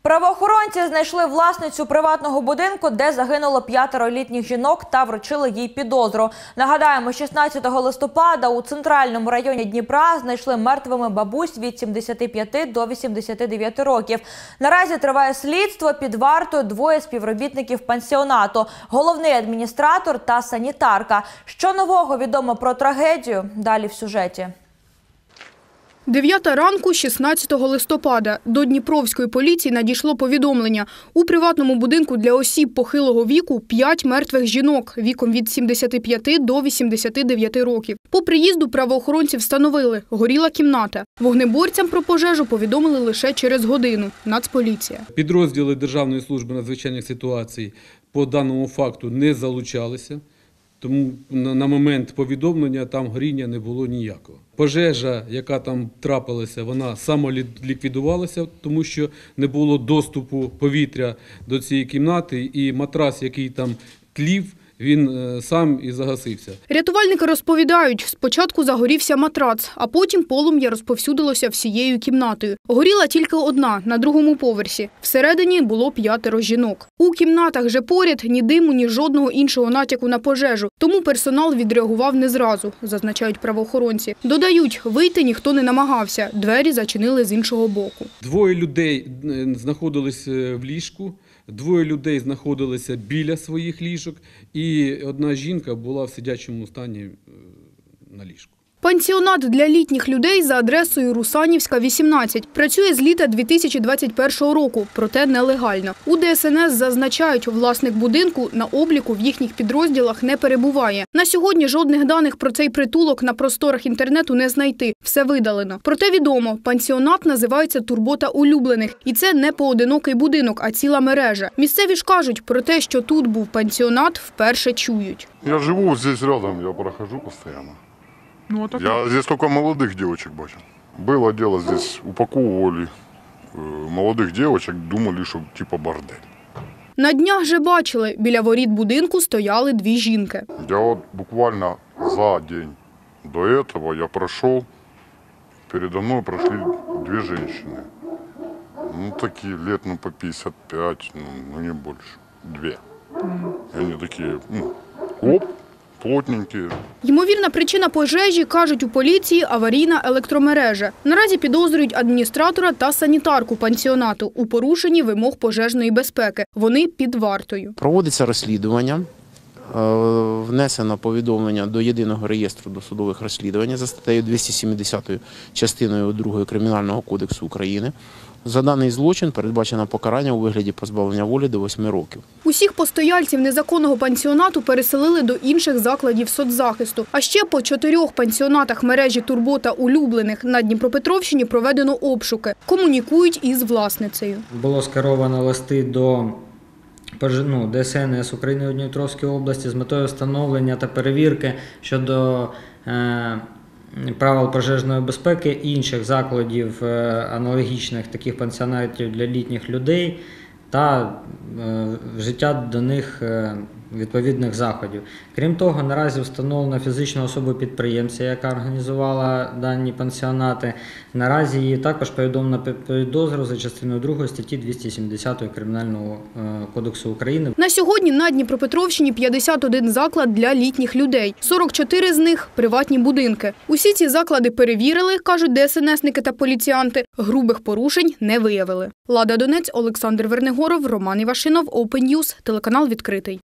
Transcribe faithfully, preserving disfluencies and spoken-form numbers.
Правоохоронці знайшли власницю приватного будинку, де загинуло п'ятеро літніх жінок, та вручили їй підозру. Нагадаємо, шістнадцятого листопада у центральному районі Дніпра знайшли мертвими бабусь від сімдесяти п'яти до вісімдесяти дев'яти років. Наразі триває слідство, під вартою двоє співробітників пансіонату – головний адміністратор та санітарка. Що нового відомо про трагедію? Далі в сюжеті. дев'ята ранку шістнадцятого листопада до Дніпровської поліції надійшло повідомлення. У приватному будинку для осіб похилого віку п'ять мертвих жінок віком від сімдесяти п'яти до вісімдесяти дев'яти років. По приїзду правоохоронці встановили – горіла кімната. Вогнеборцям про пожежу повідомили лише через годину. Нацполіція. Підрозділи Державної служби надзвичайних ситуацій по даному факту не залучалися. Тому на момент повідомлення там горіння не було ніякого. Пожежа, яка там трапилася, вона самоліквідувалася, тому що не було доступу повітря до цієї кімнати, і матрас, який там тлів, він сам і загасився. Рятувальники розповідають, спочатку загорівся матрац, а потім полум'я розповсюдилося всією кімнатою. Горіла тільки одна, на другому поверсі. Всередині було п'ятеро жінок. У кімнатах же поряд ні диму, ні жодного іншого натяку на пожежу. Тому персонал відреагував не зразу, зазначають правоохоронці. Додають, вийти ніхто не намагався, двері зачинили з іншого боку. Двоє людей знаходились в ліжку. Двоє людей знаходилися біля своїх ліжок, і одна жінка була в сидячому стані на ліжку. Пансіонат для літніх людей за адресою Русанівська, вісімнадцять. Працює з літа дві тисячі двадцять першого року, проте нелегально. У Де Ес Ен Ес зазначають, власник будинку на обліку в їхніх підрозділах не перебуває. На сьогодні жодних даних про цей притулок на просторах інтернету не знайти. Все видалено. Проте відомо, пансіонат називається «Турбота улюблених». І це не поодинокий будинок, а ціла мережа. Місцеві ж кажуть, про те, що тут був пансіонат, вперше чують. Я живу тут рядом, я прохожу постійно. Ну, а так... Я здесь только молодых девочек бачу. Было дело, здесь упаковывали молодых девочек, думали, что типа бордель. На днях же бачили, біля воріт будинку стояли дві жінки. Я вот буквально за день до этого я прошел, передо мной прошли две женщины. Ну, такие лет ну, по пятьдесят пять, ну, ну не больше, две. И они такие, ну, оп. Плотненькі. Ймовірна причина пожежі, кажуть у поліції, аварійна електромережа. Наразі підозрюють адміністратора та санітарку пансіонату у порушенні вимог пожежної безпеки. Вони під вартою. Проводиться розслідування. Внесено повідомлення до Єдиного реєстру досудових розслідувань за статтею двісті сімдесятою частиною другою Кримінального кодексу України. За даний злочин передбачено покарання у вигляді позбавлення волі до восьми років. Усіх постояльців незаконного пансіонату переселили до інших закладів соцзахисту. А ще по чотирьох пансіонатах мережі «Турбота улюблених» на Дніпропетровщині проведено обшуки. Комунікують із власницею. Було скеровано листи до ну, Де Ес Ен Ес України у Дніпровській області з метою встановлення та перевірки щодо е правил пожежної безпеки інших закладів аналогічних таких пансіонатів для літніх людей та вжиття до них відповідних заходів. Крім того, наразі встановлена фізична особа підприємця, яка організувала дані пансіонати. Наразі її також повідомлено підозру за частиною другої статті двісті сімдесятої Кримінального кодексу України. На сьогодні на Дніпропетровщині п'ятдесят один заклад для літніх людей. сорок чотири з них – приватні будинки. Усі ці заклади перевірили, кажуть Де Ес Ен Есники та поліціянти. Грубих порушень не виявили. Лада Донець, Олександр Вернигоров, Роман Івашинов, Open News, телеканал «Відкритий».